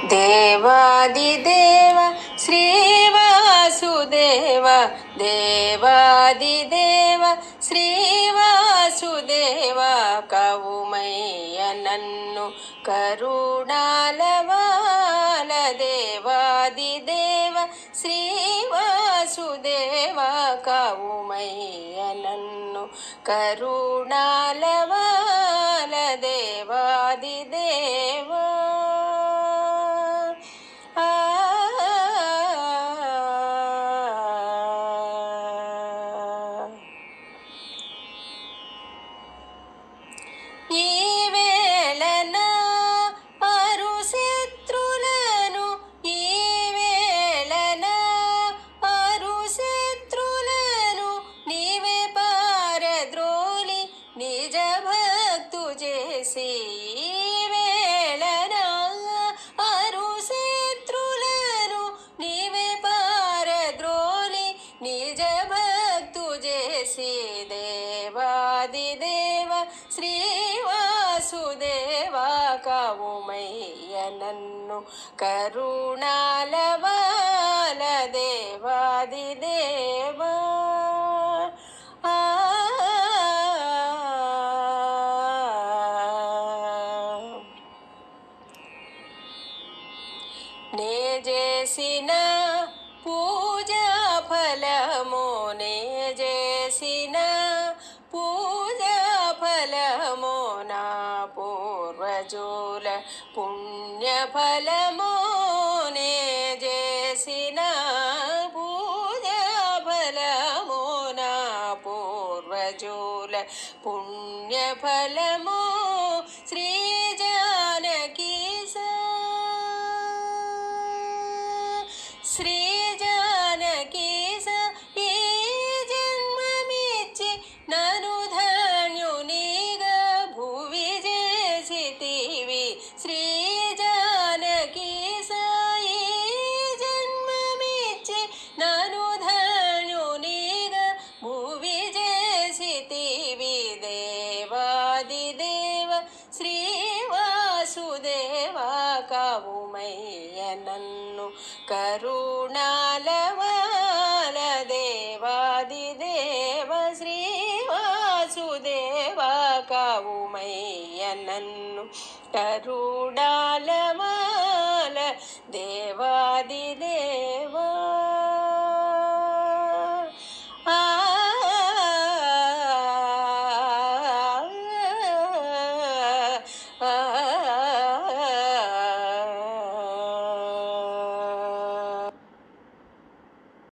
దేవాదిదేవ శ్రీవాసుదేవ దేవాదిదేవ శ్రీవాసుదేవ కవుమయ్య నన్ను కరుణాలవాల దేవాదిదేవ శ్రీవాసుదేవ కవుమయ్య నన్ను కరుణాలవాల దేవాదిదేవ ఈ వేళన అరు శత్రులను ఈ వేళన అరు శత్రులను నీవే పారద్రోలి నిజ భక్తు చేసి ఈ వేళన అరు శత్రులను నీవే పారద్రోలి నిజ భక్తు చేసి దేవాదిదేవ శ్రీవాసుదేవ కవుమయ్య నన్ను కరుణాలవాల దేవాదిదేవ నే చేసిన పూజా ఫలము నే చేసిన పూజా ఫలము నా పూర్వజుల పుణ్య ఫలము నే చేసిన పూజా ఫలము నా పూర్వజుల పుణ్య ఫలము శ్రీ జానకి శ్రీ జానకి ఈ జన్మమిచ్చి నను ధన్యునిగా భువి చేసితివి శ్రీ జానకి ఈ జన్మమిచ్చి నను ధన్యునిగా భువి చేసితివి దేవాదిదేవ శ్రీవాసుదేవ కవుమయ్య నన్ను కరుణాలవాల దేవాదిదేవ శ్రీవాసుదేవ కవుమయ్య నన్ను కరుణాలవాల